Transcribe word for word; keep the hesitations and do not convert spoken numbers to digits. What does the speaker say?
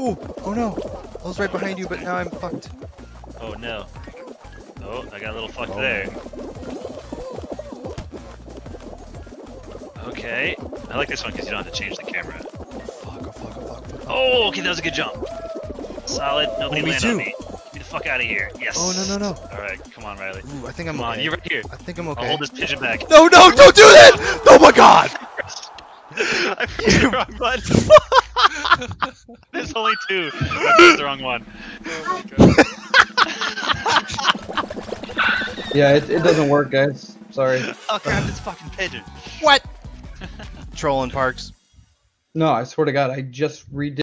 Oh, oh no. I was right behind you, but now I'm fucked. Oh no. Oh, I got a little fucked Oh. there. Okay. I like this one because you don't have to change the camera. Fuck, oh fuck, oh fuck, fuck. Oh, okay, that was a good jump. Solid. Nobody Oh, me land too. on me. Get the fuck out of here. Yes. Oh, no, no, no. Alright, come on, Riley. Ooh, I think I'm Come okay. on, you're right here. I think I'm okay. I'll hold this pigeon back. No, no, don't do that! Oh my god! I pressed the wrong button. There's only two. I pressed the wrong one. Oh my god. Yeah, it, it doesn't work, guys. Sorry. I'll grab this fucking pigeon. What? Trolling Parks. No, I swear to God, I just redid.